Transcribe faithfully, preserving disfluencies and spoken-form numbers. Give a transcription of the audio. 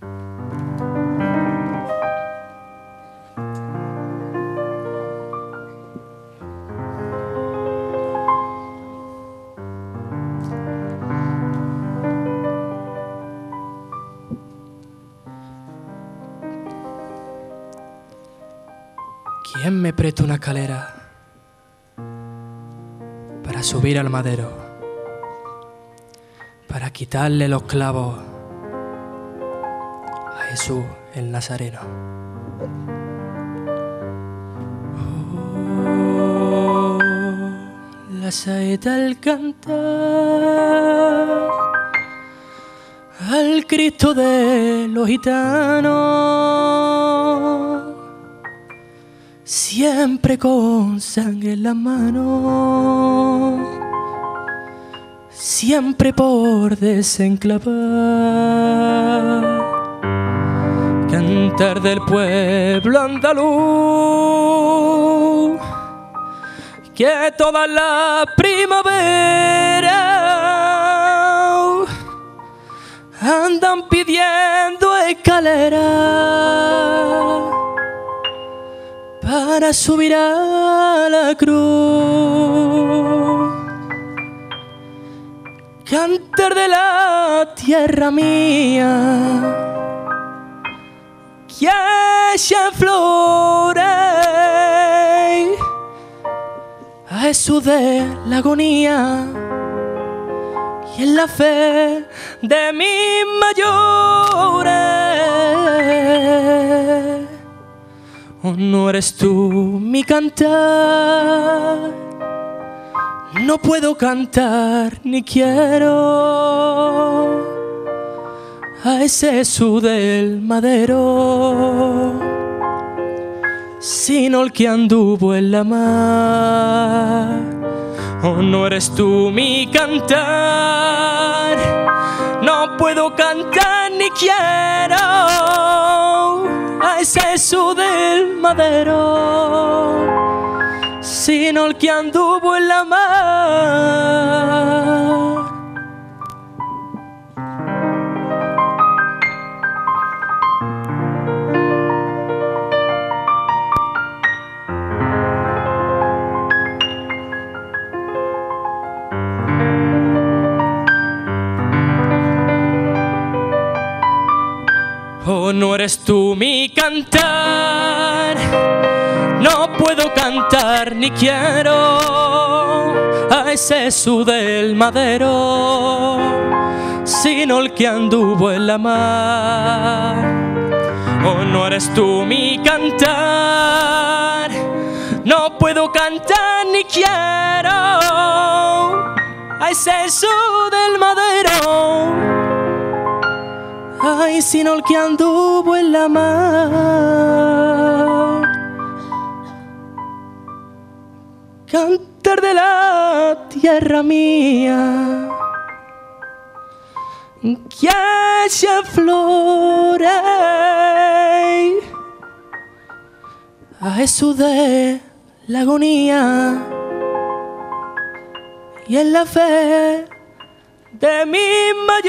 ¿Quién me presta una escalera para subir al madero, para quitarle los clavos a Jesús el Nazareno? Oh, la saeta al cantar al Cristo de los gitanos, siempre con sangre en la mano, siempre por desenclavar. Cantar del pueblo andaluz, que toda la primavera andan pidiendo escaleras para subir a la cruz. Cantar de la tierra mía, que haya flores a Jesús de la agonía y en la fe de mis mayores. Oh, no eres tú mi cantar, no puedo cantar ni quiero a ese Jesús del madero, sino el que anduvo en la mar. Oh, no eres tú mi cantar, no puedo cantar ni quiero a ese Jesús del madero, sino el que anduvo en la mar. Oh, no eres tú mi cantar, no puedo cantar ni quiero a ese Jesús del madero, sino el que anduvo en la mar. Oh, no eres tú mi cantar, no puedo cantar ni quiero a ese Jesús del madero, ay, sino el que anduvo en la mar. Cantar de la tierra mía, que haya flores a Jesús de la agonía y en la fe de mis mayores.